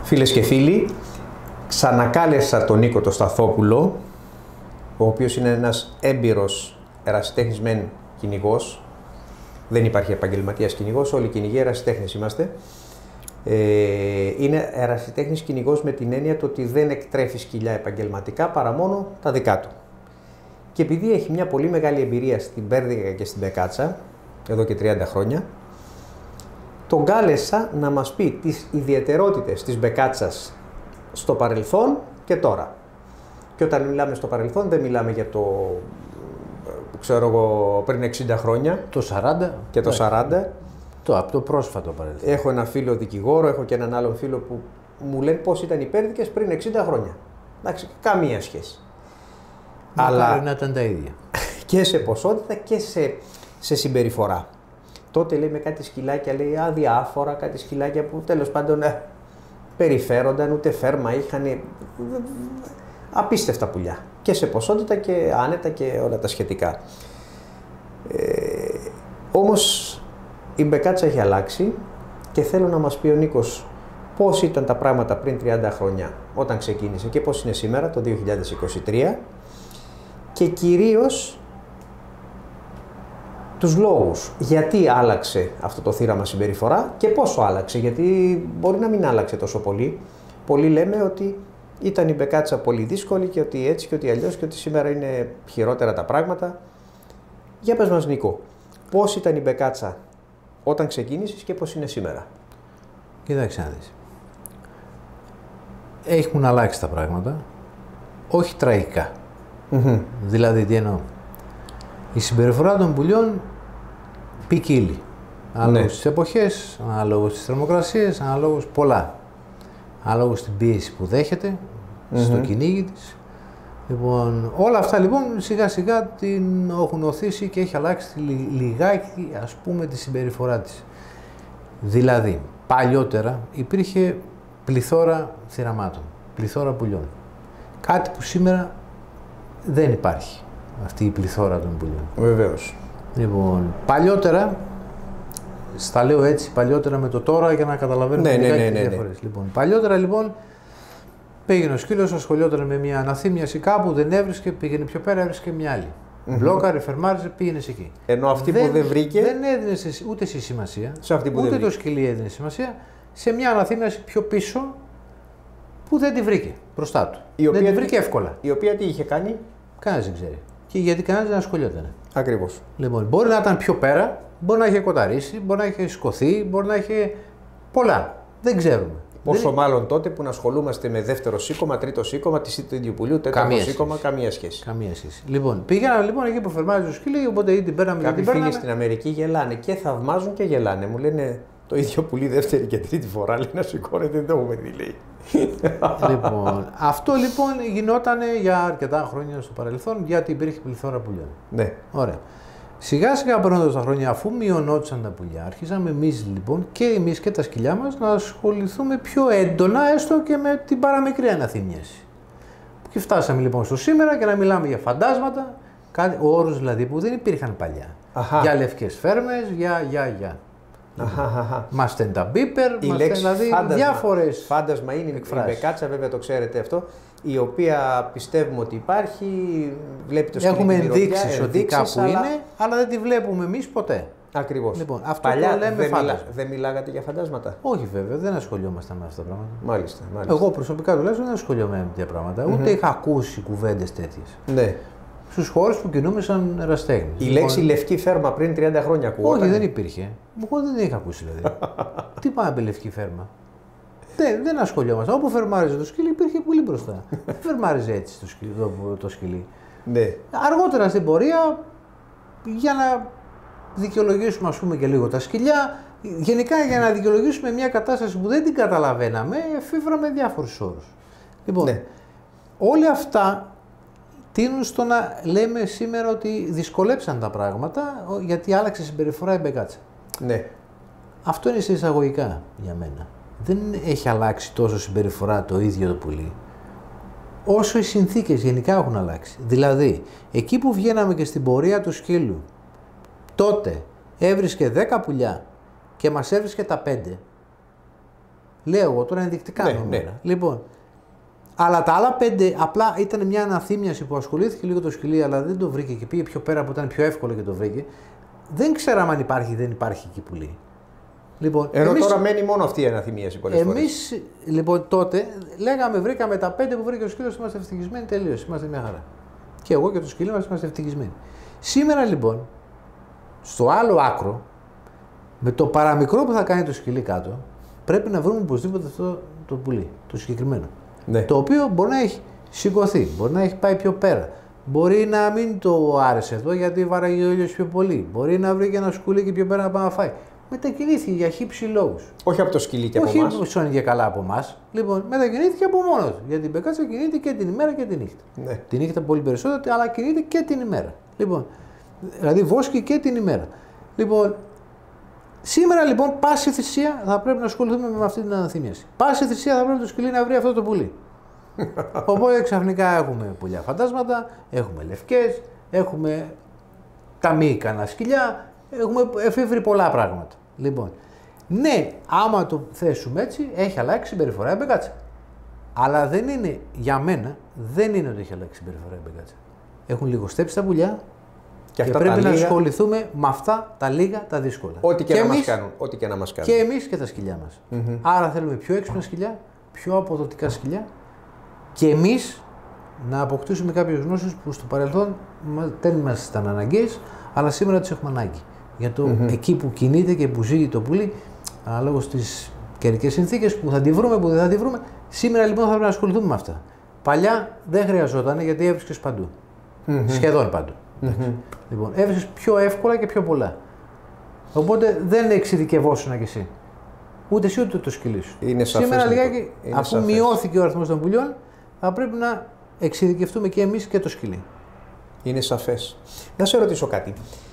Φίλες και φίλοι, ξανακάλεσα τον Νίκο το Σταθόπουλο, ο οποίος είναι ένας έμπειρος ερασιτέχνης μεν κυνηγός. Δεν υπάρχει επαγγελματίας κυνηγός, όλοι οι κυνηγοί ερασιτέχνες είμαστε. Είναι ερασιτέχνης κυνηγός με την έννοια του ότι δεν εκτρέφει σκυλιά επαγγελματικά παρά μόνο τα δικά του. Και επειδή έχει μια πολύ μεγάλη εμπειρία στην Πέρδικα και στην Μπεκάτσα, εδώ και 30 χρόνια, τον κάλεσα να μας πει τις ιδιαιτερότητες της Μπεκάτσας στο παρελθόν και τώρα. Και όταν μιλάμε στο παρελθόν δεν μιλάμε για το, ξέρω εγώ, πριν 60 χρόνια. Το 40. Και το 40. Από το πρόσφατο παρελθόν. Έχω ένα φίλο δικηγόρο, έχω και έναν άλλον φίλο που μου λένε πώς ήταν οι Πέρδικες πριν 60 χρόνια. Εντάξει, καμία σχέση. Αλλά να ήταν τα ίδια. Και σε ποσότητα και σε συμπεριφορά. Τότε λέει με κάτι σκυλάκια, λέει αδιάφορα, κάτι σκυλάκια που τέλος πάντων περιφέρονταν, ούτε φέρμα είχαν. Απίστευτα πουλιά. Και σε ποσότητα και άνετα και όλα τα σχετικά. Όμως η Μπεκάτσα έχει αλλάξει και θέλω να μας πει ο Νίκος πώς ήταν τα πράγματα πριν 30 χρόνια όταν ξεκίνησε και πώς είναι σήμερα το 2023 και κυρίως τους λόγους γιατί άλλαξε αυτό το θύραμα συμπεριφορά και πόσο άλλαξε, γιατί μπορεί να μην άλλαξε τόσο πολύ. Πολλοί λέμε ότι ήταν η Μπεκάτσα πολύ δύσκολη και ότι έτσι και ότι αλλιώς και ότι σήμερα είναι χειρότερα τα πράγματα. Για πες μας Νίκο, πώς ήταν η Μπεκάτσα όταν ξεκίνησες και πώς είναι σήμερα? Κοίταξε να δεις. Έχουν αλλάξει τα πράγματα, όχι τραγικά. Δηλαδή, τι εννοώ. Η συμπεριφορά των πουλιών ποικίλει. Ανάλογα στις εποχές, ανάλογα στις θερμοκρασίες, ανάλογα πολλά. Ανάλογα στην πίεση που δέχεται, στο κυνήγι της. Λοιπόν, όλα αυτά λοιπόν σιγά σιγά την έχουν οθήσει και έχει αλλάξει λιγάκι, ας πούμε, τη συμπεριφορά της. Δηλαδή, παλιότερα υπήρχε πληθώρα θυραμάτων, πληθώρα πουλιών. Κάτι που σήμερα δεν υπάρχει, αυτή η πληθώρα των πουλιών. Βεβαίως. Λοιπόν, παλιότερα, στα λέω έτσι, παλιότερα με το τώρα για να καταλαβαίνουμε τις διαφορές. Λοιπόν, παλιότερα λοιπόν, πήγαινε ο σκύλος, ασχολιόταν με μια αναθύμιαση κάπου, δεν έβρισκε, πήγαινε πιο πέρα, έβρισκε μια άλλη. Μπλόκαρε, φερμάριζε, πήγαινε εκεί. Ενώ αυτή που δεν βρήκε. Δεν έδινε ούτε εσύ σημασία, σε αυτή που ούτε το σκυλί έδινε σημασία, σε μια αναθύμιαση πιο πίσω που δεν τη βρήκε μπροστά του. Δεν τη βρήκε εύκολα. Η οποία τι είχε κάνει? Κανένας δεν ξέρει. Και γιατί κανένας δεν ασχολιόταν. Ακριβώς. Λοιπόν, μπορεί να ήταν πιο πέρα, μπορεί να είχε κοταρίσει, μπορεί να είχε σκοθεί, μπορεί να είχε πολλά. Δεν ξέρουμε. Πόσο μάλλον τότε που να ασχολούμαστε με δεύτερο σήκωμα, τρίτο σήκωμα, του ίδιου πουλιού, τέταρτο σήκωμα, καμία σχέση. Καμία σχέση. Λοιπόν, πήγαιναν λοιπόν εκεί που φερμάζει το σκυλί, οπότε ή την παίρναμε. Κάποιοι φίλοι στην Αμερική γελάνε και θαυμάζουν και γελάνε. Μου λένε το ίδιο πουλί δεύτερη και τρίτη φορά, λέει να σηκώνεται, δεν το έχουμε δει, λέει. Λοιπόν, αυτό λοιπόν γινόταν για αρκετά χρόνια στο παρελθόν, γιατί υπήρχε πληθώρα πουλιών. Ναι. Ωραία. Σιγά σιγά περνώντας τα χρόνια, αφού μειωνόντουσαν τα πουλιά, άρχισαμε εμείς λοιπόν και εμείς και τα σκυλιά μας να ασχοληθούμε πιο έντονα, έστω και με την παραμικρή αναθύμιαση. Και φτάσαμε λοιπόν στο σήμερα και να μιλάμε για φαντάσματα, όρους δηλαδή που δεν υπήρχαν παλιά. Για λευκές φέρμες, για. Μάστεν τα μπίπερ, δηλαδή διάφορες. Φάντασμα είναι εκφράσεις. Η Μπεκάτσα, βέβαια το ξέρετε αυτό, η οποία πιστεύουμε ότι υπάρχει, βλέπει το σκυλί. Έχουμε ενδείξεις ότι κάπου είναι, αλλά δεν τη βλέπουμε εμείς ποτέ. Ακριβώς. Λοιπόν, αυτό παλιά το λέμε φάντασμα. Δεν μιλάγατε για φαντάσματα? Όχι βέβαια, δεν ασχολιόμασταν με αυτά τα πράγματα. Μάλιστα. Εγώ προσωπικά τουλάχιστον δεν ασχολιόμαι με τέτοια πράγματα, ούτε είχα ακούσει κουβέντες τέτοιες. Ναι. Στους χώρους που κινούμε σαν ερασιτέχνης. Η λέξη λευκή φέρμα πριν 30 χρόνια ακούγονταν? Όχι, δεν υπήρχε. Εγώ δεν είχα ακούσει δηλαδή. Τι πάει να πει λευκή φέρμα? Δεν ασχολιόμασταν. Όπου φερμάριζε το σκυλί υπήρχε πολύ μπροστά. Δεν φερμάριζε έτσι το σκυλί. Ναι. Αργότερα στην πορεία, για να δικαιολογήσουμε ας πούμε και λίγο τα σκυλιά, γενικά για να δικαιολογήσουμε μια κατάσταση που δεν την καταλαβαίναμε, εφήβραμε διάφορους όρους. Λοιπόν, όλα αυτά τείνουν στο να λέμε σήμερα ότι δυσκολέψαν τα πράγματα γιατί άλλαξε συμπεριφορά η Μπεκάτσα. Ναι. Αυτό είναι σε εισαγωγικά για μένα. Δεν έχει αλλάξει τόσο συμπεριφορά το ίδιο το πουλί, όσο οι συνθήκες γενικά έχουν αλλάξει. Δηλαδή, εκεί που βγαίναμε και στην πορεία του σκύλου, τότε έβρισκε 10 πουλιά και μας έβρισκε τα 5. Λέω εγώ τώρα ενδεικτικά νούμερα. Ναι. Λοιπόν, αλλά τα άλλα 5 απλά ήταν μια αναθύμιαση που ασχολήθηκε λίγο το σκυλί, αλλά δεν το βρήκε και πήγε πιο πέρα που ήταν πιο εύκολο και το βρήκε. Δεν ξέραμε αν υπάρχει ή δεν υπάρχει εκεί πουλί. Λοιπόν, ενώ τώρα μένει μόνο αυτή η αναθυμίαση πολλές φορές. Εμείς λοιπόν τότε λέγαμε, βρήκαμε τα 5 που βρήκε ο σκύλος, είμαστε ευτυχισμένοι, τελείως, είμαστε μια χαρά. Και εγώ και το σκύλο μας είμαστε ευτυχισμένοι. Σήμερα λοιπόν, στο άλλο άκρο, με το παραμικρό που θα κάνει το σκυλί κάτω, πρέπει να βρούμε οπωσδήποτε αυτό το πουλί, το συγκεκριμένο. Ναι. Το οποίο μπορεί να έχει σηκωθεί, μπορεί να έχει πάει πιο πέρα. Μπορεί να μην το άρεσε εδώ γιατί βάραγε ο ήλιος πιο πολύ. Μπορεί να βρει και ένα σκουλίκι πιο πέρα να πάει να φάει. Μετακινήθηκε για χύψη λόγους. Όχι από το σκυλί και από εμάς. Όχι που και καλά από εμάς. Λοιπόν, μετακινήθηκε από μόνο του. Γιατί η μπεκάτσα κινείται και την ημέρα και τη νύχτα. Ναι. Τη νύχτα πολύ περισσότερο, αλλά κινείται και την ημέρα. Λοιπόν, δηλαδή βόσκει και την ημέρα. Λοιπόν, σήμερα λοιπόν, πάση θυσία θα πρέπει να ασχοληθούμε με αυτή την αναθυμίαση. Πάση θυσία θα πρέπει το σκυλί να βρει αυτό το πουλί. Οπότε ξαφνικά έχουμε πουλιά φαντάσματα, έχουμε λευκές, έχουμε τα μη ικανά σκυλιά, έχουμε εφεύρει πολλά πράγματα. Λοιπόν, ναι, άμα το θέσουμε έτσι, έχει αλλάξει συμπεριφορά η μπεκάτσα. Αλλά δεν είναι, για μένα, δεν είναι ότι έχει αλλάξει συμπεριφορά η μπεκάτσα. Έχουν λιγοστέψει τα πουλιά και πρέπει να ασχοληθούμε με αυτά τα λίγα, τα δύσκολα. Ό,τι και, να μας κάνουν. Ό,τι και να μας κάνουν. Και εμείς και τα σκυλιά μας. Άρα θέλουμε πιο έξυπνα σκυλιά, πιο αποδοτικά σκυλιά και εμείς να αποκτήσουμε κάποιες γνώσεις που στο παρελθόν δεν μας ήταν αναγκαίες, αλλά σήμερα τις έχουμε ανάγκη. Για το εκεί που κινείται και που ζει το πουλί, ανάλογα στις καιρικές συνθήκες που θα τη βρούμε, που δεν θα τη βρούμε. Σήμερα λοιπόν θα πρέπει να ασχοληθούμε με αυτά. Παλιά δεν χρειαζόταν γιατί έβρισκες παντού. Σχεδόν παντού. Λοιπόν, έβρισκες πιο εύκολα και πιο πολλά. Οπότε δεν εξειδικευόσουνα κι εσύ. Ούτε εσύ ούτε το σκυλί σου. Σήμερα λιγάκι, αφού μειώθηκε ο αριθμός των πουλιών, θα πρέπει να εξειδικευτούμε και εμείς και το σκυλί. Είναι σαφές. Να σε ρωτήσω κάτι.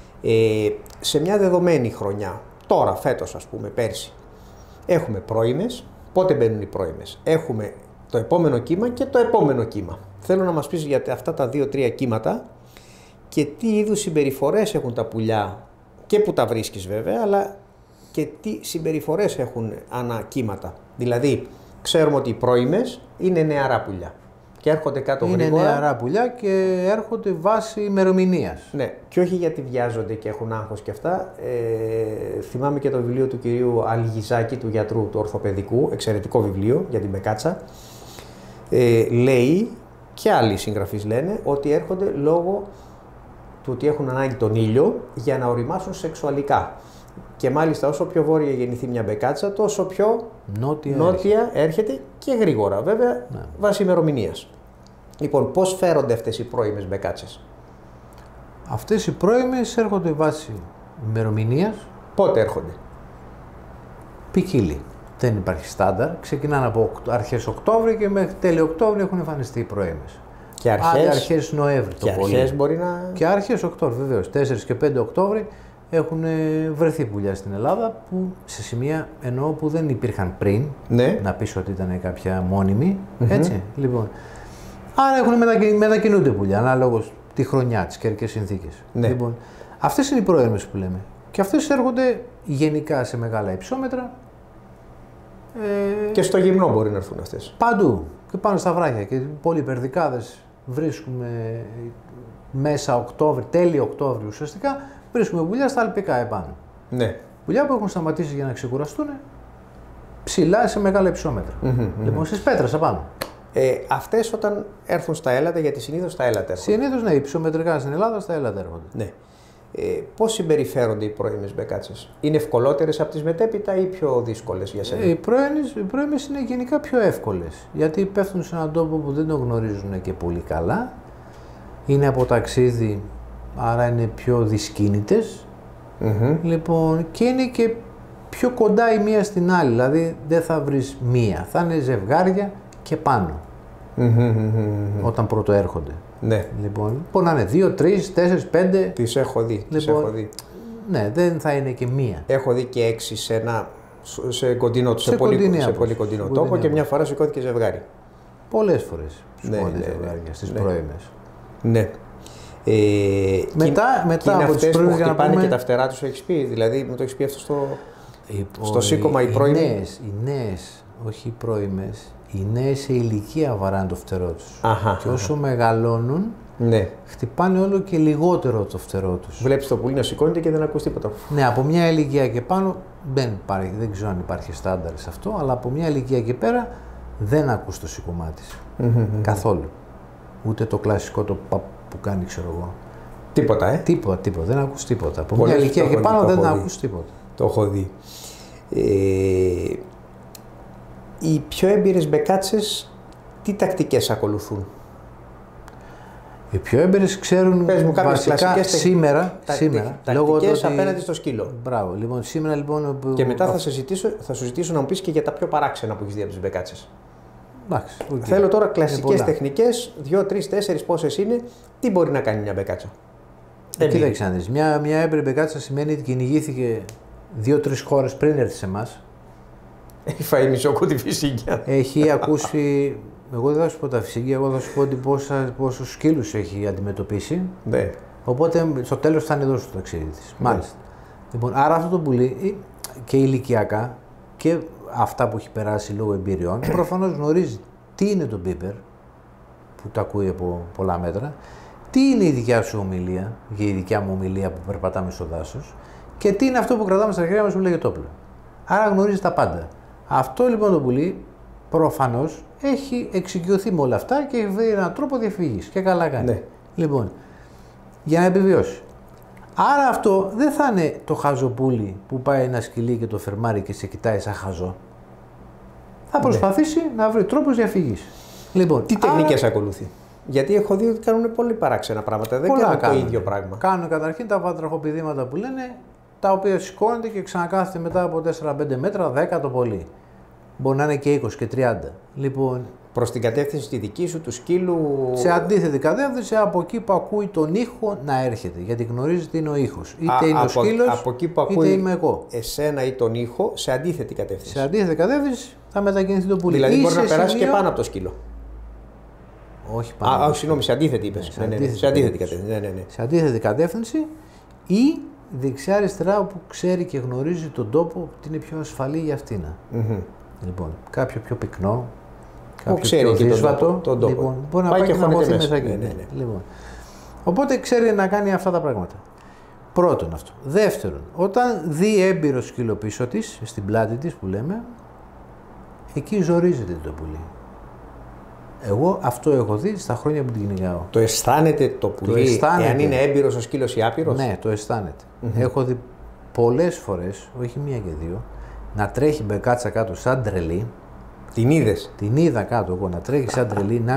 Σε μια δεδομένη χρονιά, τώρα, φέτος ας πούμε, πέρσι, έχουμε πρώιμες. Πότε μπαίνουν οι πρώιμες? Έχουμε το επόμενο κύμα και το επόμενο κύμα. Θέλω να μας πεις για αυτά τα 2-3 κύματα και τι είδους συμπεριφορές έχουν τα πουλιά και που τα βρίσκεις βέβαια, αλλά και τι συμπεριφορές έχουν ανά κύματα. Δηλαδή, ξέρουμε ότι οι πρώιμες είναι νεαρά πουλιά. Και έρχονται κάτω γρήγορα. Είναι νεαρά πουλιά και έρχονται βάσει ημερομηνίας. Ναι, και όχι γιατί βιάζονται και έχουν άγχος και αυτά. Θυμάμαι και το βιβλίο του κυρίου Αλγιζάκη, του γιατρού του ορθοπαιδικού, εξαιρετικό βιβλίο για την μπεκάτσα. Λέει, και άλλοι συγγραφείς λένε, ότι έρχονται λόγω του ότι έχουν ανάγκη τον ήλιο για να οριμάσουν σεξουαλικά. Και μάλιστα όσο πιο βόρεια γεννηθεί μια μπεκάτσα, τόσο πιο νότια έρχεται και γρήγορα, βέβαια, βάσει ημερομηνίας. Λοιπόν, πώς φέρονται αυτές οι πρώιμες μπεκάτσες? Αυτές οι πρώιμες έρχονται βάσει ημερομηνίας. Πότε έρχονται? Ποικίλει. Δεν υπάρχει στάνταρ. Ξεκινάνε από αρχές Οκτώβρη και μέχρι τέλη Οκτώβρη έχουν εμφανιστεί οι πρώιμες. Και αρχές Νοέμβρη το πολύ. Αρχές μπορεί να... Και αρχές Οκτώβρη, βεβαίως. 4 και 5 Οκτώβρη έχουν βρεθεί πουλιά στην Ελλάδα που σε σημεία εννοώ που δεν υπήρχαν πριν. Ναι. Να πεις ότι ήταν κάποια μόνιμη. Έτσι. Λοιπόν. Άρα μετακινούνται πουλιά ανάλογος τη χρονιά, τις καιρικές συνθήκες. Ναι. Λοιπόν, αυτές είναι οι πρώιμες που λέμε. Και αυτές έρχονται γενικά σε μεγάλα υψόμετρα. Και στο γυμνό μπορεί να έρθουν αυτές. Παντού. Και πάνω στα βράχια. Και πολλοί υπερδικάδες βρίσκουμε μέσα Οκτώβρη, τέλη Οκτώβρη ουσιαστικά, βρίσκουμε πουλιά στα αλπικά επάνω. Ναι. Πουλιά που έχουν σταματήσει για να ξεκουραστούν ψηλά σε μεγάλα υψόμετρα. Λοιπόν, στις πέτρες απάνω. Αυτές όταν έρθουν στα έλατα, γιατί συνήθως στα έλατα έρχονται. Συνήθως ναι, υψομετρικά στην Ελλάδα στα έλατα έρχονται. Ναι. Πώς συμπεριφέρονται οι πρώιμες μπεκάτσες? Είναι ευκολότερες από τις μετέπειτα ή πιο δύσκολες για σένα? Οι πρώιμες είναι γενικά πιο εύκολες. Γιατί πέφτουν σε έναν τόπο που δεν το γνωρίζουν και πολύ καλά. Είναι από ταξίδι, άρα είναι πιο δυσκίνητες. Λοιπόν, και είναι και πιο κοντά η μία στην άλλη. Δηλαδή δεν θα βρεις μία, θα είναι ζευγάρια και πάνω. Όταν πρώτο έρχονται. Ναι. Λοιπόν, μπορεί να είναι 2, 3, 4, 5. Τις έχω δει. Λοιπόν, τις έχω δει. Ναι, δεν θα είναι και μία. Έχω δει και 6 σε πολύ κοντινό τόπο και μια φορά σηκώθηκε ζευγάρι. Πολλές φορές σηκώθηκε ζευγάρια στις πρώιμες. Ναι. Μετά από τις πρώιμες που χτυπάνε και τα φτερά τους, έχεις πει, δηλαδή μου το έχεις πει αυτό στο σήκωμα οι πρώιμοι. Οι νέες, όχι οι πρώιμες, οι νέες σε ηλικία βαράνε το φτερό τους. Και όσο αχα. μεγαλώνουν, Ναι. χτυπάνε όλο και λιγότερο το φτερό τους. Βλέπεις το πουλί να σηκώνεται και δεν ακούς τίποτα. Ναι, από μια ηλικία και πάνω δεν ξέρω αν υπάρχει στάνταρ σε αυτό, αλλά από μια ηλικία και πέρα δεν ακούς το σηκωμά της. Καθόλου. Ούτε το κλασικό το που κάνει, ξέρω εγώ. Τίποτα, Τίποτα. Δεν ακούς τίποτα. Από μια ηλικία και πάνω δεν ακούς τίποτα. Το έχω δει. Οι πιο έμπειρες μπεκάτσες τι τακτικές ακολουθούν? Οι πιο έμπειρες ξέρουν βασικά σήμερα τακτικές απέναντι στο σκύλο. Μπράβο. Λοιπόν, σήμερα λοιπόν... Και μετά θα σου ζητήσω να μου πεις και για τα πιο παράξενα που έχεις δει από τις μπεκάτσες. Εντάξει, Θέλω τώρα κλασικές τεχνικές, 2, 3, 4 πόσες είναι, τι μπορεί να κάνει μια μπεκάτσα. Κοίταξε να δεις. Μια έμπειρη μπεκάτσα σημαίνει ότι κυνηγήθηκε 2-3 χώρες πριν έρθει σε εμάς. Έχει φάει μισόκοτη φυσίγγια. Έχει ακούσει. Εγώ δεν θα σου πω τα φυσίγγια, εγώ θα σου πω ότι πόσους σκύλους έχει αντιμετωπίσει. Ναι. Οπότε στο τέλος θα είναι εδώ στο ταξίδι της. Μάλιστα. Λοιπόν, άρα αυτό το πουλί και ηλικιακά και αυτά που έχει περάσει λόγω εμπειριών, προφανώς γνωρίζει τι είναι το μπίπερ, που το ακούει από πολλά μέτρα, τι είναι η δικιά σου ομιλία, και η δικιά μου ομιλία που περπατάμε στο δάσος, και τι είναι αυτό που κρατάμε στα χέρια μας που λέγεται όπλο. Άρα γνωρίζει τα πάντα. Αυτό λοιπόν το πουλί προφανώς έχει εξοικειωθεί με όλα αυτά και έχει βρει έναν τρόπο διαφυγής. Και καλά κάνει. Ναι. Λοιπόν, για να επιβιώσει. Άρα αυτό δεν θα είναι το χαζοπούλι που πάει ένα σκυλί και το φερμάρει και σε κοιτάει σαν χαζό. Θα προσπαθήσει να βρει τρόπους διαφυγής. Λοιπόν, τι τεχνικές ακολουθεί? Γιατί έχω δει ότι κάνουν πολύ παράξενα πράγματα. Δεν κάνουν το ίδιο πράγμα. Κάνουν καταρχήν τα βατραχοπηδήματα που λένε, τα οποία σηκώνεται και ξανακάθεται μετά από 4-5 μέτρα, 10 το πολύ. Μπορεί να είναι και 20 και 30. Λοιπόν, προς την κατεύθυνση τη δική σου, του σκύλου. Σε αντίθετη κατεύθυνση, από εκεί που ακούει τον ήχο να έρχεται. Γιατί γνωρίζει τι είναι ο ήχος. Είτε είναι ο σκύλος, είτε είμαι εγώ. Εσένα ή τον ήχο, σε αντίθετη κατεύθυνση. Σε αντίθετη κατεύθυνση θα μετακινηθεί το πουλί. Δηλαδή μπορεί να περάσει και πάνω από το σκύλο. Όχι πάνω. Συγγνώμη, σε αντίθετη είπες. Σε αντίθετη κατεύθυνση. Ναι. Σε αντίθετη κατεύθυνση ή δεξιά-αριστερά όπου ξέρει και γνωρίζει τον τόπο που είναι πιο ασφαλή για αυτήν. Λοιπόν, κάποιο πιο πυκνό, κάποιο πιο δύσβατο, τον τόπο. Λοιπόν, μπορεί να πάει και να χωθεί μέσα εκεί. Λοιπόν. Οπότε ξέρει να κάνει αυτά τα πράγματα. Πρώτον αυτό. Δεύτερον, όταν δει έμπειρο σκύλο πίσω της, στην πλάτη της που λέμε, εκεί ζορίζεται το πουλί. Εγώ αυτό έχω δει στα χρόνια που την κυνηγάω. Το αισθάνεται το πουλί, εάν είναι έμπειρος ο σκύλος ή άπειρος? Ναι, το αισθάνεται. Έχω δει πολλές φορές, όχι μία και δύο, να τρέχει μπεκάτσα κάτω σαν τρελή. Την είδες? Την είδα κάτω εγώ να τρέχει σαν τρελή, να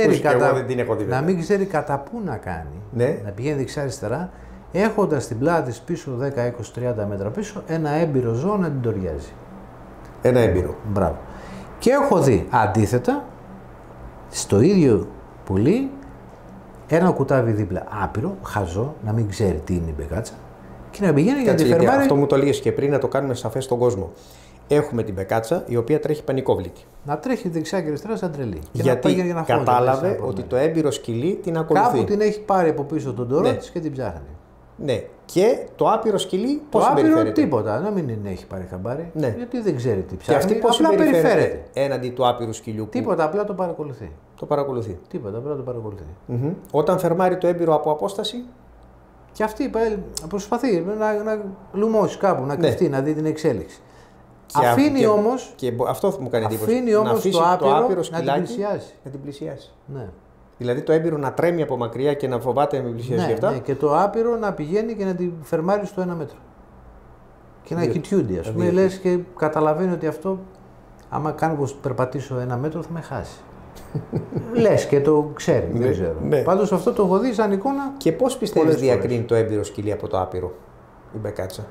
μην ξέρει κατά πού να κάνει. Ναι. Να πηγαίνει δεξιά-αριστερά, έχοντας την πλάτη της πίσω 10, 20, 30 μέτρα πίσω, ένα έμπειρο ζώο να την τοριάζει. Ένα έμπειρο. Μπράβο. Και έχω δει αντίθετα, στο ίδιο πουλί, ένα κουτάβι δίπλα άπειρο, χαζό, να μην ξέρει τι είναι η μπεκάτσα και να πηγαίνει για τη φερμάρει. Αυτό μου το έλεγες και πριν, να το κάνουμε σαφές στον κόσμο. Έχουμε την μπεκάτσα η οποία τρέχει πανικόβλητη. Να τρέχει δεξιά και αριστερά σαν τρελή. Γιατί να κατάλαβε ότι το έμπειρο σκυλί την ακολουθεί. Κάπου την έχει πάρει από πίσω τον τορό της και την ψάχνει. Ναι. Και το άπειρο σκυλί πώς συμπεριφέρεται? Το άπειρο τίποτα, να μην την έχει πάρει χαμπάρι. Ναι. Γιατί δεν ξέρει τι ψάχνει. Και αυτή πώς συμπεριφέρεται έναντι του άπειρου σκυλιού? Τίποτα, απλά το παρακολουθεί. Το παρακολουθεί. Τίποτα, απλά το παρακολουθεί. Όταν φερμάρει το έμπειρο από απόσταση. Και αυτή προσπαθεί να λουμώσει κάπου, να κρυφτεί, να δει την εξέλιξη. Αφήνει όμως. Και αυτό μου κάνει εντύπωση. Αφήνει όμως το άπειρο σκυλάκι να την πλησιάσει. Ναι. Δηλαδή το έμπειρο να τρέμει από μακριά και να φοβάται να μην πλησιάσει και αυτά. Ναι, και το άπειρο να πηγαίνει και να την φερμάρει στο 1 μέτρο. Και να κοιτιούνται, ας πούμε. Λες και καταλαβαίνει ότι αυτό, άμα κάνω πως περπατήσω 1 μέτρο, θα με χάσει. Λες και το ξέρει, δεν ξέρω. Ναι. Πάντως αυτό το έχω δει σαν εικόνα. Και πώς πιστεύεις διακρίνει το έμπειρο σκυλί από το άπειρο, η μπεκάτσα?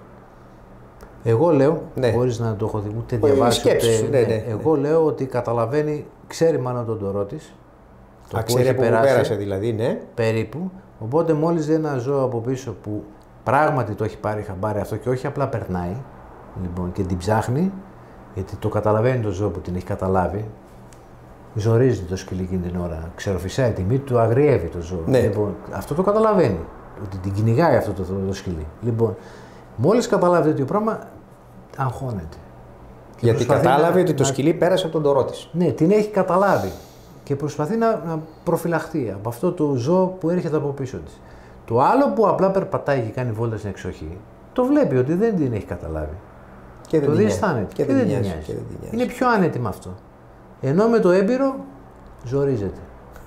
Εγώ λέω, χωρίς να το έχω δει ούτε διαβάσει, εγώ λέω ότι καταλαβαίνει, ξέρει μάλλον τον τορό της. Ξέρει από πού πέρασε δηλαδή, ναι. Περίπου. Οπότε μόλις δει ένα ζώο από πίσω που πράγματι το έχει πάρει χαμπάρι αυτό και όχι απλά περνάει, λοιπόν, και την ψάχνει, γιατί το καταλαβαίνει το ζώο που την έχει καταλάβει, ζορίζει το σκυλί εκείνη την ώρα, ξεροφυσάει τη μύτη του, αγριεύει το ζώο. Ναι. Λοιπόν, αυτό το καταλαβαίνει, ότι την κυνηγάει αυτό το σκυλί. Λοιπόν, μόλις καταλάβει τέτοιο πράγμα, αγχώνεται. Γιατί κατάλαβε ότι το σκυλί πέρασε από τον τωρό της. Ναι, την έχει καταλάβει και προσπαθεί να προφυλαχθεί από αυτό το ζώο που έρχεται από πίσω της. Το άλλο που απλά περπατάει και κάνει βόλτα στην εξοχή, το βλέπει ότι δεν την έχει καταλάβει. Και το διαισθάνεται και δεν την νοιάζει. Είναι πιο άνετη με αυτό. Ενώ με το έμπειρο ζορίζεται.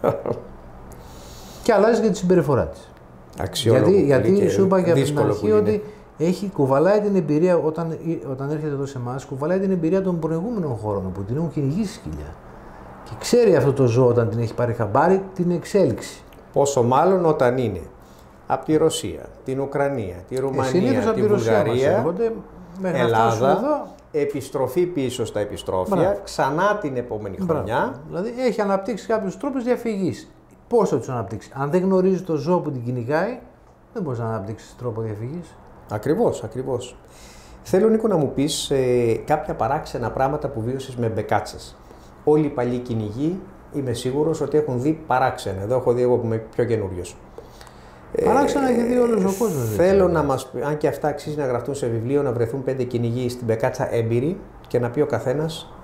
Και αλλάζει και τη συμπεριφορά της. Γιατί σου είπα και από την αρχή ότι κουβαλάει την εμπειρία όταν έρχεται εδώ σε εμάς, κουβαλάει την εμπειρία των προηγούμενων χώρων που την έχουν κυνηγήσει σκυλιά. Και ξέρει αυτό το ζώο όταν την έχει πάρει χαμπάρι την εξέλιξη. Πόσο μάλλον όταν είναι από τη Ρωσία, την Ουκρανία, τη Ρουμανία, τη Βουλγαρία, Ελλάδα, επιστροφή πίσω στα επιστρόφια, ξανά την επόμενη χρονιά. Δηλαδή έχει αναπτύξει κάποιους τρόπους διαφυγής. Πώς θα τους αναπτύξει? Αν δεν γνωρίζει το ζώο που την κυνηγάει, δεν μπορείς να αναπτύξεις τρόπο διαφυγής. Ακριβώς. Θέλω, Νίκο, να μου πεις κάποια παράξενα πράγματα που βίωσες με μπεκάτσες. Όλοι οι παλιοί κυνηγοί είμαι σίγουρος ότι έχουν δει παράξενα. Εδώ έχω δει εγώ που είμαι πιο καινούριος. Παράξενα έχει δει όλος ο κόσμος. Θέλω να μας πει, αν και αυτά αξίζει να γραφτούν σε βιβλίο, να βρεθούν 5 κυνηγοί στην μπεκάτσα έμπειροι και να πει ο καθένας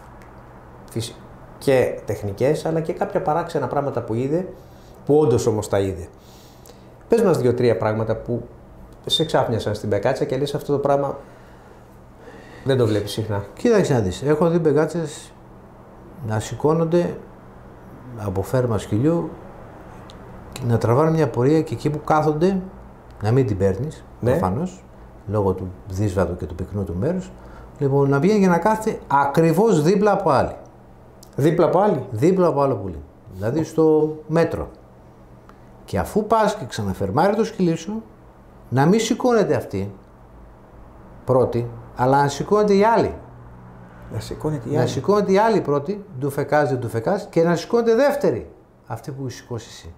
και τεχνικές, αλλά και κάποια παράξενα πράγματα που είδε, που όντως όμως τα είδε. Πες μας 2-3 πράγματα που σε ξάφνιασαν στην μπεκάτσα και λες αυτό το πράγμα δεν το βλέπεις συχνά. Κοίταξε να δεις. Έχω δει μπεκάτσες να σηκώνονται από φέρμα σκυλιού, να τραβάνε μια πορεία και εκεί που κάθονται να μην την παίρνεις, προφανώς, λόγω του δύσβατου και του πυκνού του μέρους. Λοιπόν, να βγαίνει και να κάθεται ακριβώς δίπλα από άλλη. Δίπλα από άλλη? Δίπλα από άλλο πουλί. Δηλαδή στο μέτρο. Και αφού πας και ξαναφερμάρει το σκυλί σου, να μην σηκώνεται αυτή πρώτη, αλλά να σηκώνεται η άλλη. Να σηκώνεται η άλλη πρώτη, ντουφεκάς, και να σηκώνεται δεύτερη, αυτή που σηκώσει εσύ.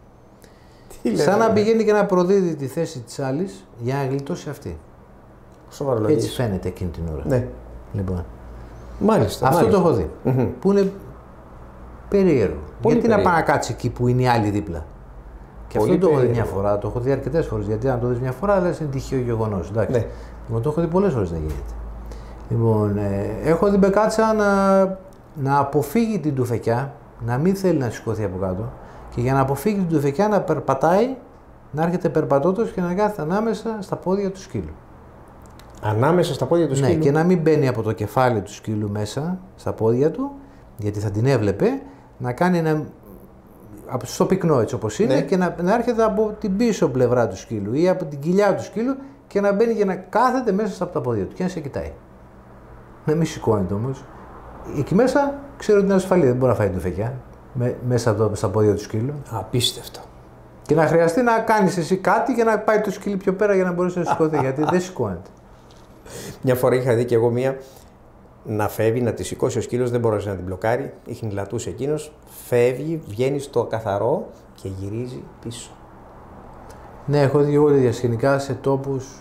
Σαν να πηγαίνει και να προδίδει τη θέση της άλλης για να γλιτώσει αυτή. Έτσι φαίνεται εκείνη την ώρα. Ναι. Λοιπόν. Μάλιστα. Αυτό το έχω δει. Που είναι περίεργο. Γιατί να πάει να κάτσει εκεί που είναι η άλλη δίπλα. Και αυτό το έχω δει μια φορά, το έχω δει αρκετές φορές. Γιατί αν το δεις μια φορά, λες είναι τυχαίο γεγονός. Ναι. Λοιπόν, το έχω δει πολλές φορές να γίνεται. Λοιπόν, έχω δει μπεκάτσα να αποφύγει την τουφεκιά, να μην θέλει να σηκωθεί από κάτω. Και για να αποφύγει την τουφεκιά να περπατάει, να έρχεται περπατώντας και να κάθεται ανάμεσα στα πόδια του σκύλου. Ανάμεσα στα πόδια του σκύλου. Ναι, και να μην μπαίνει από το κεφάλι του σκύλου μέσα στα πόδια του, γιατί θα την έβλεπε, να κάνει στο πυκνό έτσι όπως είναι, και να έρχεται από την πίσω πλευρά του σκύλου ή από την κοιλιά του σκύλου και να μπαίνει και να κάθεται μέσα από τα πόδια του και να σε κοιτάει. Να μην σηκώνεται όμως. Εκεί μέσα ξέρω ότι είναι ασφαλή, δεν μπορεί να φάει την τουφεκιά μέσα στα πόδια του σκύλου. Απίστευτο. Και να χρειαστεί να κάνεις εσύ κάτι για να πάει το σκύλι πιο πέρα για να μπορέσει να σηκωθεί, γιατί δεν σηκώνεται. Μια φορά είχα δει και εγώ μία να φεύγει, να τη σηκώσει ο σκύλος, δεν μπορούσε να την μπλοκάρει, είχε νηλατούσε εκείνος, φεύγει, βγαίνει στο καθαρό και γυρίζει πίσω. Ναι, έχω δει εγώ διασκηνικά σε τόπους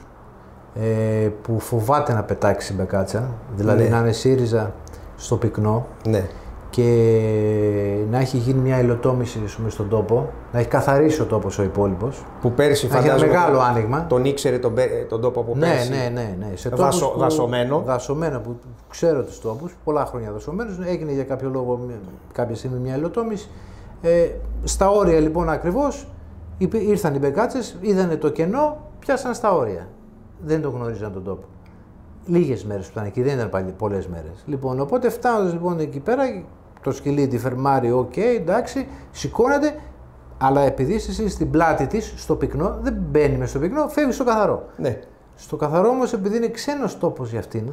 που φοβάται να πετάξει μπεκάτσα, δηλαδή να είναι ΣΥΡΙΖΑ στο πυκνό. Ναι. Και να έχει γίνει μια υλοτόμηση στον τόπο, να έχει καθαρίσει ο τόπος ο υπόλοιπος. Που πέρσι φαντάζομαι ένα μεγάλο άνοιγμα. Τον ήξερε τον τόπο από πέρσι. Ναι. Σε δασωμένο. Δασωμένο, που ξέρω τους τόπους, πολλά χρόνια δασωμένους. Έγινε για κάποιο λόγο κάποια στιγμή μια υλοτόμηση. Στα όρια λοιπόν ακριβώς ήρθαν οι μπεκάτσες, είδανε το κενό, πιάσαν στα όρια. Δεν το γνωρίζαν τον τόπο. Λίγες μέρες που ήταν εκεί, δεν ήταν πάλι πολλές μέρες. Λοιπόν, οπότε φτάνοντας λοιπόν εκεί πέρα, το σκυλί τη φερμάρει, εντάξει, σηκώνεται, αλλά επειδή είσαι στην πλάτη της, στο πυκνό, δεν μπαίνει μες στο πυκνό, φεύγει στο καθαρό. Ναι. Στο καθαρό όμως, επειδή είναι ξένος τόπος για αυτήν,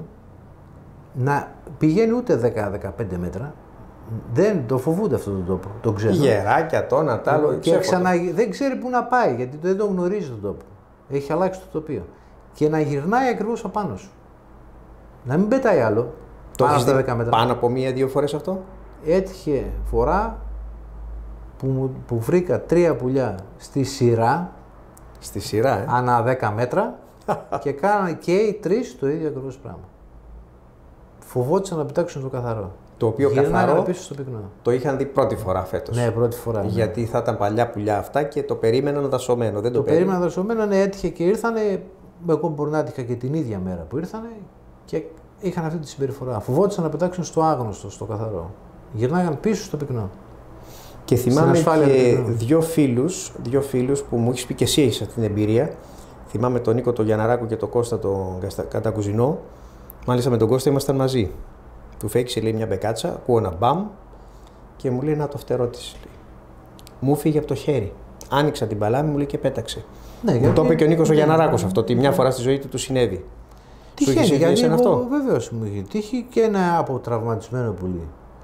να πηγαίνει ούτε 10-15 μέτρα, δεν το φοβούνται αυτόν τον τόπο, τον ξένο. Γεράκια, τόνα, τ' άλλο. Και δεν ξέρει πού να πάει, γιατί δεν τον γνωρίζει τον τόπο. Έχει αλλάξει το τοπίο. Και να γυρνάει ακριβώς απάνω σου. Να μην πετάει άλλο. Πάνω στα 10 μέτρα. Πάνω από 1-2 φορές αυτό. Έτυχε φορά που βρήκα 3 πουλιά στη σειρά. Στη σειρά, ανά 10 μέτρα και κάνανε και οι 3 το ίδιο ακριβώς πράγμα. Φοβόντουσαν να πετάξουν το καθαρό. Το οποίο καθαρό πίσω στο πυκνό. Το είχαν δει πρώτη φορά φέτος. Ναι, πρώτη φορά. Γιατί θα ήταν παλιά πουλιά αυτά και το περίμεναν δασωμένο. Δεν το περίμεναν δασωμένο, ναι, έτυχε και ήρθανε. Εγώ μπορεί να έτυχα και την ίδια μέρα που ήρθανε και είχαν αυτή τη συμπεριφορά. Φοβόντουσαν να πετάξουν στο άγνωστο, στο καθαρό. Γυρνάγαν πίσω στο πυκνό. Και θυμάμαι και δύο φίλους που μου έχεις πει και εσύ έχεις αυτή την εμπειρία. Θυμάμαι τον Νίκο τον Γιανναράκο και τον Κώστα τον Κατακουζινό. Μάλιστα με τον Κώστα ήμασταν μαζί. Του φέγγισε λέει μια μπεκάτσα, ακούω ένα μπαμ και μου λέει να το φτερό της. Μου φύγε από το χέρι. Άνοιξα την παλάμη μου λέει και πέταξε. Ναι, μου το είπε και ο Νίκος ο Γιανναράκος αυτό, ότι μια φορά στη ζωή του συνέβη. Τυχαίνει, γιατί αυτό. Βεβαίως μου είχε τύχει και ένα αποτραυματισμένο πουλί.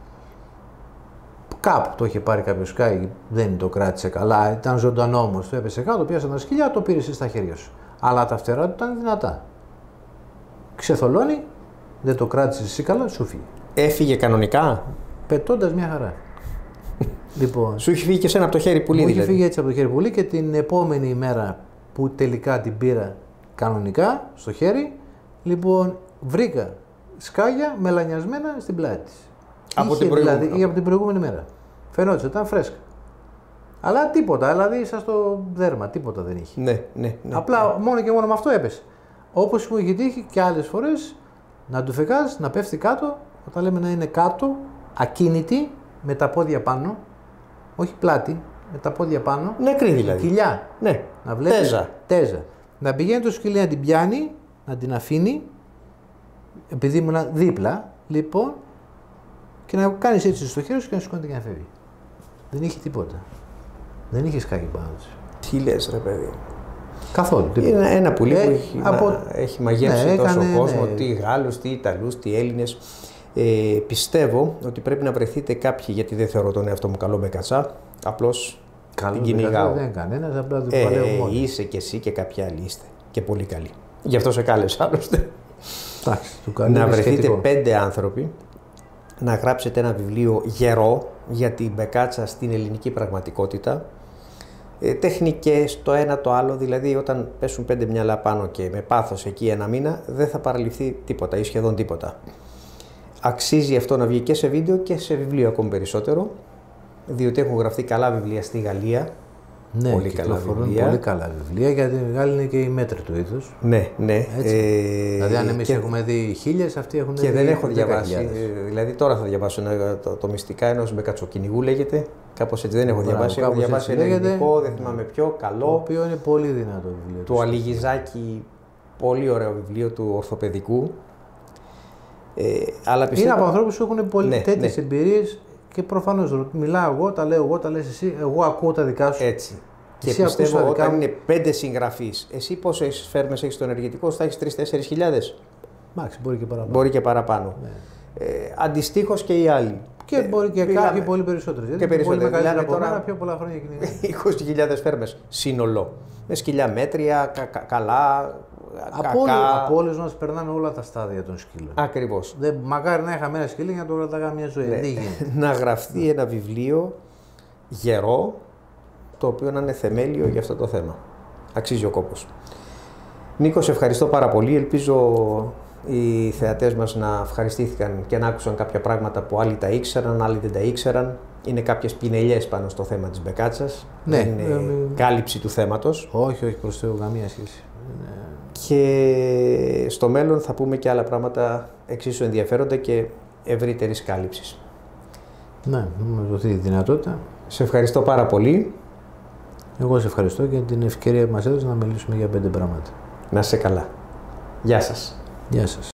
Κάπου το είχε πάρει κάποιο σκάι, δεν το κράτησε καλά, ήταν ζωντανό όμως, το έπεσε κάτω, πιάσε τα σκυλιά, το πήρε στα χέρια σου. Αλλά τα φτερά του ήταν δυνατά. Ξεθολώνει, δεν το κράτησε εσύ καλά, σου φύγει. Έφυγε κανονικά. Πετώντας μια χαρά. Λοιπόν, σου είχε φύγει και σένα από το χέρι πουλί, μου δηλαδή. είχε φύγει έτσι από το χέρι πουλί και την επόμενη ημέρα που τελικά την πήρα κανονικά στο χέρι, λοιπόν βρήκα σκάγια μελανιασμένα στην πλάτη της. Από την προηγούμενη. Δηλαδή, από την προηγούμενη μέρα. Φαινόταν, ήταν φρέσκα. Αλλά τίποτα, δηλαδή σαν στο δέρμα, τίποτα δεν είχε. Ναι. Απλά μόνο και μόνο με αυτό έπεσε. Όπως μου είχε τύχει και άλλες φορές να του φεκάς, να πέφτει κάτω, όταν λέμε να είναι κάτω, ακίνητη, με τα πόδια πάνω, όχι πλάτη, με τα πόδια πάνω. Νεκρή δηλαδή. Κοιλιά. Ναι. Να βλέπεις. Τέζα. Να πηγαίνει το σκυλί να την πιάνει, να την αφήνει, επειδή ήμουν δίπλα, λοιπόν, και να κάνει έτσι στο χέρι σου και να σηκώνεται και να φεύγει. Δεν είχε τίποτα. Δεν είχε σκάκι πάνω της. Τι λες ρε παιδί. Καθόλου. Είναι ένα πουλί που έχει μαγεύσει τόσο κόσμο, τι Γάλλους, τι Ιταλούς, τι Έλληνες. Πιστεύω ότι πρέπει να βρεθείτε κάποιοι, γιατί δεν θεωρώ τον εαυτό μου καλό μπεκατσά, απλώς την κυνηγάω. Δεν είναι κανένας, απλά το παλεύω μόνο. Είσαι και εσύ και κάποιοι άλλοι είστε και πολύ καλοί. Γι' αυτό σε κάλεσα άλλωστε. Να βρεθείτε 5 άνθρωποι, να γράψετε ένα βιβλίο γερό για την μπεκάτσα στην ελληνική πραγματικότητα. Τεχνικές, το ένα το άλλο, δηλαδή όταν πέσουν 5 μυαλά πάνω και με πάθος εκεί ένα μήνα, δεν θα παραλυφθεί τίποτα ή σχεδόν τίποτα. Αξίζει αυτό να βγει και σε βίντεο και σε βιβλίο ακόμη περισσότερο, διότι έχουν γραφτεί καλά βιβλία στη Γαλλία. Ναι, πολύ καλά βιβλία, γιατί οι Γάλλοι είναι και οι μέτροι του είδους. Ναι. Δηλαδή, αν εμείς έχουμε δει 1000, αυτοί έχουν δει. Και δεν έχω διαβάσει. Δηλαδή, τώρα θα διαβάσω το μυστικά ενός μπεκατσοκυνηγού, λέγεται. Κάπως έτσι δεν έχω διαβάσει. Έχω διαβάσει ένα ελληνικό, δεν θυμάμαι ποιο, καλό. Το οποίο είναι πολύ δυνατό βιβλίο. Του Αλιγιζάκη, πολύ ωραίο βιβλίο του ορθοπαιδικού. Αλλά πιστεύω... Είναι από ανθρώπους που έχουν τέτοιες εμπειρίες. Και προφανώς μιλάω εγώ, τα λέω εγώ, τα λες εσύ, εγώ ακούω τα δικά σου. Έτσι. Και εσύ πιστεύω όταν είναι 5 συγγραφείς, εσύ πόσες φέρμες έχεις στο ενεργητικό, θα έχεις 3-4 χιλιάδες. Μάξι, μπορεί και παραπάνω. Μπορεί και παραπάνω. Ναι. Αντιστοίχως και οι άλλοι. Και μπορεί και κάποιοι πολύ περισσότεροι. Και περισσότεροι. Πολύ μεγαλύτερα από μένα, πιο πολλά χρόνια κυνηγάνε. 20.000 φέρμες σύνολο. Με σκυλιά μέτρια, καλά. Από όλες μας περνάμε όλα τα στάδια των σκύλων. Ακριβώς. Μακάρι να είχαμε ένα σκύλι για να το κρατάγαμε μια ζωή. Ναι. Να γραφτεί ένα βιβλίο γερό, το οποίο να είναι θεμέλιο για αυτό το θέμα. Αξίζει ο κόπος. Νίκο, σε ευχαριστώ πάρα πολύ. Ελπίζω οι θεατές μας να ευχαριστήθηκαν και να άκουσαν κάποια πράγματα που άλλοι τα ήξεραν, άλλοι δεν τα ήξεραν. Είναι κάποιες πινελιές πάνω στο θέμα της μπεκάτσας. Ναι. Δεν είναι κάλυψη του θέματος. Όχι, προς Θεού, καμία σχέση. Και στο μέλλον θα πούμε και άλλα πράγματα εξίσου ενδιαφέροντα και ευρύτερης κάλυψης. Ναι, μου δοθεί η δυνατότητα. Σε ευχαριστώ πάρα πολύ. Εγώ σε ευχαριστώ για την ευκαιρία που μας έδωσε να μιλήσουμε για 5 πράγματα. Να είσαι καλά. Γεια σας. Γεια σας.